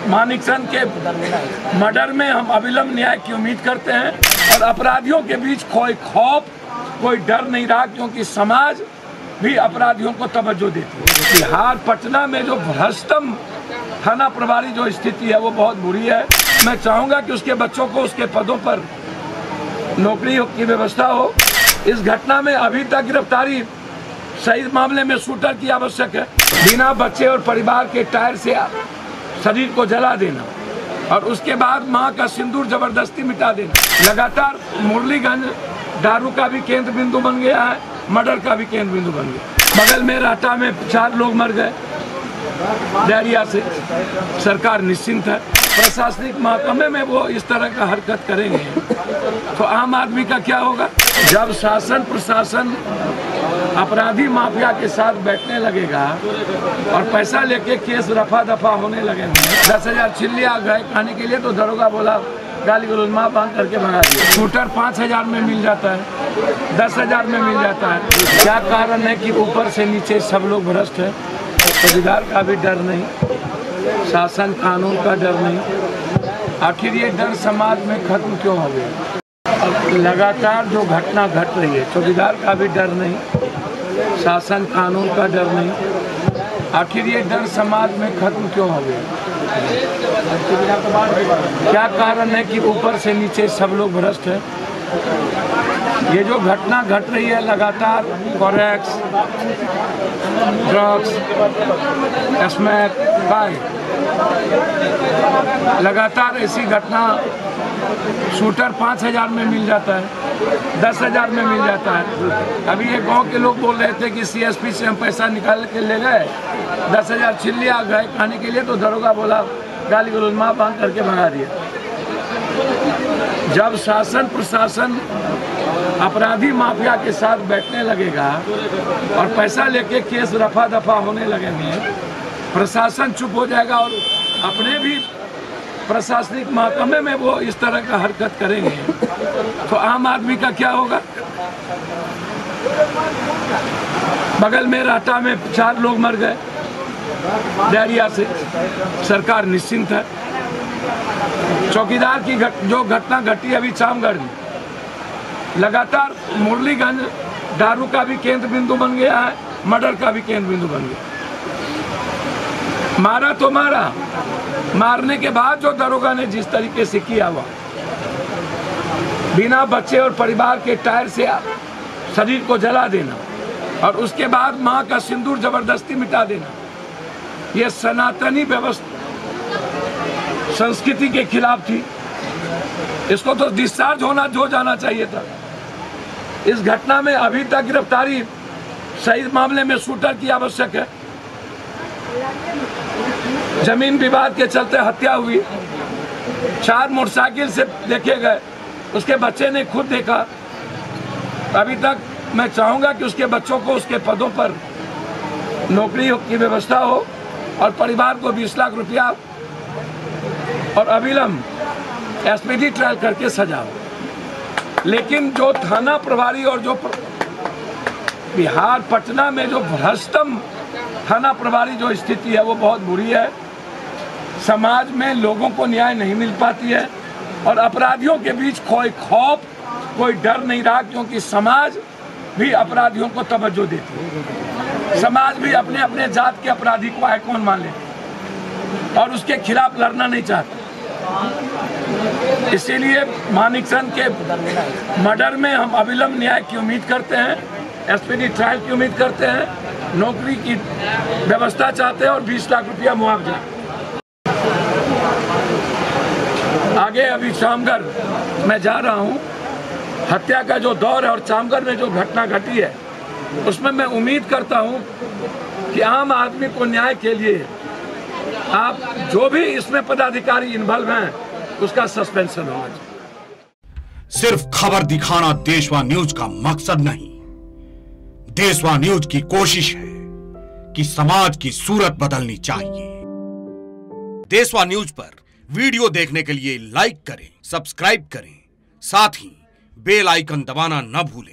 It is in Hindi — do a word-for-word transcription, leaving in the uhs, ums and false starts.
मानिकचंद के मर्डर में हम अविलंब न्याय की उम्मीद करते हैं और अपराधियों के बीच कोई खौफ, कोई डर नहीं रहा, क्योंकि समाज भी अपराधियों को तवज्जो देती है। बिहार पटना में जो भ्रष्टम थाना प्रभारी जो स्थिति है वो बहुत बुरी है। मैं चाहूँगा कि उसके बच्चों को उसके पदों पर नौकरी की व्यवस्था हो। इस घटना में अभी तक गिरफ्तारी, सही मामले में शूटर की आवश्यक है। बिना बच्चे और परिवार के टायर से शरीर को जला देना और उसके बाद मां का सिंदूर जबरदस्ती मिटा देना। लगातार मुरलीगंज दारू का भी केंद्र बिंदु बन गया है, मर्डर का भी केंद्र बिंदु बन गया। बगल में राटा में चार लोग मर गए डायरिया से। सरकार निश्चिंत है। प्रशासनिक महकमे में वो इस तरह का हरकत करेंगे तो आम आदमी का क्या होगा? जब शासन प्रशासन अपराधी माफिया के साथ बैठने लगेगा और पैसा लेके केस रफा दफा होने लगेंगे, दस हजार चिल्लिया गए खाने के लिए तो दरोगा बोला गाली गलौज माँ बांध करके भगा दिया। शूटर पाँच हजार में मिल जाता है, दस हजार में मिल जाता है। क्या कारण है कि ऊपर से नीचे सब लोग भ्रष्ट है? रोजगार का भी डर नहीं, शासन कानून का डर नहीं। आखिर ये डर समाज में खत्म क्यों हो गया? लगातार जो घटना घट रही है, चौकीदार का भी डर नहीं, शासन कानून का डर नहीं। आखिर ये डर समाज में खत्म क्यों हो गया? क्या कारण है कि ऊपर से नीचे सब लोग भ्रष्ट है? ये जो घटना घट रही है लगातार, फॉरेक्स, ड्रग्स, स्मैक, बाय, लगातार ऐसी घटना शूटर पाँच हजार में मिल जाता है, दस हजार में मिल जाता है। अभी ये गांव के लोग बोल रहे थे कि सीएसपी से हम पैसा निकाल के ले गए, दस हजार चिल्लिया गए खाने के लिए तो दरोगा बोला गाली गलौज माँ बांध करके भगा दिया। जब शासन प्रशासन अपराधी माफिया के साथ बैठने लगेगा और पैसा लेके केस रफा दफा होने लगेंगे, प्रशासन चुप हो जाएगा और अपने भी प्रशासनिक महकमे में वो इस तरह का हरकत करेंगे तो आम आदमी का क्या होगा? बगल में राटा में चार लोग मर गए डायरिया से। सरकार निश्चिंत है। चौकीदार की घट, जो घटना घटी अभी चामगढ़ में, लगातार मुरलीगंज दारू का भी केंद्र बिंदु बन गया है, मर्डर का भी केंद्र बिंदु बन गया। मारा तो मारा, मारने के बाद जो दरोगा ने जिस तरीके से किया हुआ, बिना बच्चे और परिवार के टायर से शरीर को जला देना और उसके बाद मां का सिंदूर जबरदस्ती मिटा देना, यह सनातनी व्यवस्था संस्कृति के खिलाफ थी। इसको तो डिस्चार्ज होना जो जाना चाहिए था। इस घटना में अभी तक गिरफ्तारी, सही मामले में शूटर की आवश्यक है। जमीन विवाद के चलते हत्या हुई, चार मोटरसाइकिल से देखे गए, उसके बच्चे ने खुद देखा। अभी तक मैं चाहूंगा कि उसके बच्चों को उसके पदों पर नौकरी की व्यवस्था हो और परिवार को बीस लाख रुपया और अविलंब एसपीडी ट्रायल करके सजा हो। लेकिन जो थाना प्रभारी और जो बिहार पटना में जो भ्रष्टम थाना प्रभारी जो स्थिति है वो बहुत बुरी है। समाज में लोगों को न्याय नहीं मिल पाती है और अपराधियों के बीच कोई खौफ, कोई डर नहीं रहा, क्योंकि समाज भी अपराधियों को तवज्जो देती है। समाज भी अपने अपने जात के अपराधी को आइकॉन मान लेते और उसके खिलाफ लड़ना नहीं चाहता। इसीलिए मानिकचंद के मर्डर में हम अविलंब न्याय की उम्मीद करते हैं, एसपीडी ट्रायल की उम्मीद करते हैं, नौकरी की व्यवस्था चाहते हैं और बीस लाख रुपया मुआवजा। आगे अभी चामगढ़ मैं जा रहा हूं, हत्या का जो दौर है और चामगढ़ में जो घटना घटी है उसमें मैं उम्मीद करता हूं कि आम आदमी को न्याय के लिए आप जो भी इसमें पदाधिकारी इन्वॉल्व हैं उसका सस्पेंशन होना चाहिए। सिर्फ खबर दिखाना देशवा न्यूज का मकसद नहीं, देशवा न्यूज की कोशिश है कि समाज की सूरत बदलनी चाहिए। देशवा न्यूज पर वीडियो देखने के लिए लाइक करें, सब्सक्राइब करें, साथ ही बेल आइकन दबाना न भूलें।